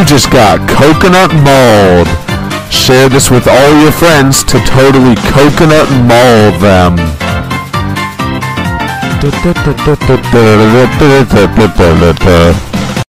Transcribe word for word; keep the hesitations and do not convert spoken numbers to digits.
You just got coconut mauled. Share this with all your friends to totally coconut maul them.